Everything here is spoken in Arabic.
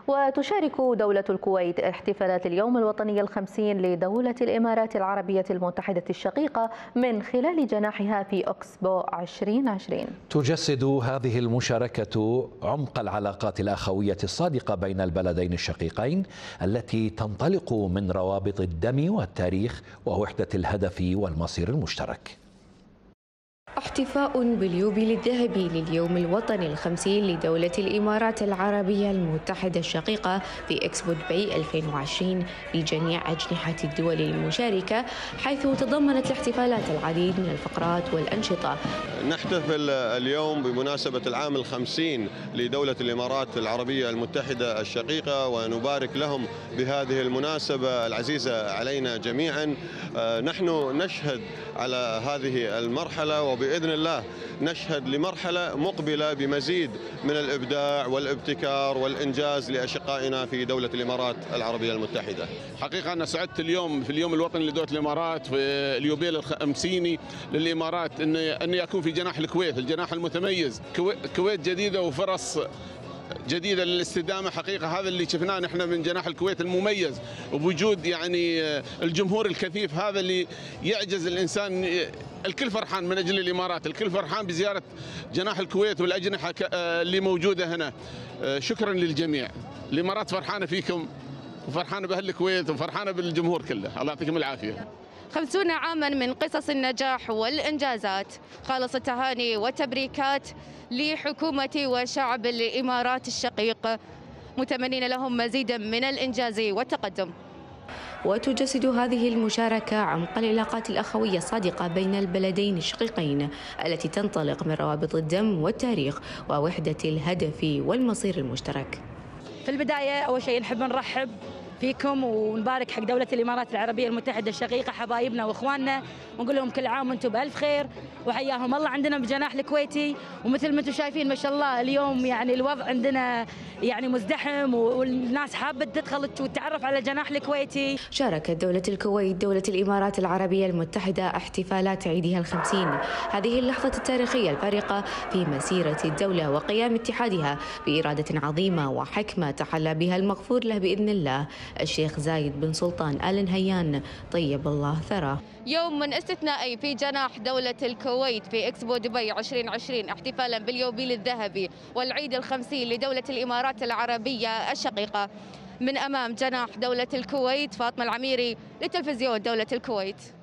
وتشارك دولة الكويت احتفالات اليوم الوطني الخمسين لدولة الإمارات العربية المتحدة الشقيقة من خلال جناحها في أكسبو 2020. تجسد هذه المشاركة عمق العلاقات الأخوية الصادقة بين البلدين الشقيقين التي تنطلق من روابط الدم والتاريخ ووحدة الهدف والمصير المشترك. احتفاء باليوبيل الذهبي لليوم الوطني الخمسين لدولة الإمارات العربية المتحدة الشقيقة في إكسبو دبي 2020 لجميع أجنحة الدول المشاركة، حيث تضمنت الاحتفالات العديد من الفقرات والأنشطة. نحتفل اليوم بمناسبة العام الخمسين لدولة الإمارات العربية المتحدة الشقيقة، ونبارك لهم بهذه المناسبة العزيزة علينا جميعا. نحن نشهد على هذه المرحلة، وبإذن الله نشهد لمرحلة مقبلة بمزيد من الإبداع والابتكار والإنجاز لأشقائنا في دولة الإمارات العربية المتحدة. حقيقة أنا سعدت اليوم في اليوم الوطني لدولة الإمارات في اليوبيل الخمسيني للإمارات أني أكون في جناح الكويت، الجناح المتميز. كويت جديدة وفرص جديدة للاستدامة. حقيقة هذا اللي شفناه نحن من جناح الكويت المميز، وبوجود يعني الجمهور الكثيف هذا اللي يعجز الإنسان. الكل فرحان من أجل الإمارات، الكل فرحان بزيارة جناح الكويت والأجنحة اللي موجودة هنا. شكرا للجميع. الإمارات فرحانة فيكم وفرحانة بأهل الكويت وفرحانة بالجمهور كله. الله يعطيكم العافية. 50 عاما من قصص النجاح والإنجازات. خالص التهاني والتبريكات لحكومة وشعب الإمارات الشقيق، متمنين لهم مزيدا من الإنجاز والتقدم. وتجسد هذه المشاركة عمق العلاقات الأخوية الصادقة بين البلدين الشقيقين التي تنطلق من روابط الدم والتاريخ ووحدة الهدف والمصير المشترك. في البداية أول شيء نحب نرحب فيكم ونبارك حق دولة الإمارات العربية المتحدة الشقيقة، حبايبنا وإخواننا، ونقول لهم كل عام وأنتم بألف خير وحياهم الله. عندنا بجناح الكويتي، ومثل ما أنتم شايفين ما شاء الله اليوم يعني الوضع عندنا يعني مزدحم، والناس حابة تدخل وتتعرف على الجناح الكويتي. شاركت دولة الكويت دولة الإمارات العربية المتحدة احتفالات عيدها الخمسين، هذه اللحظة التاريخية الفارقة في مسيرة الدولة وقيام اتحادها بإرادة عظيمة وحكمة تحلى بها المغفور له بإذن الله الشيخ زايد بن سلطان آل نهيان طيب الله ثراه. يوم من استثنائي في جناح دولة الكويت في إكسبو دبي 2020 احتفالا باليوبيل الذهبي والعيد الخمسين لدولة الإمارات العربية الشقيقة. من أمام جناح دولة الكويت، فاطمة العميري لتلفزيون دولة الكويت.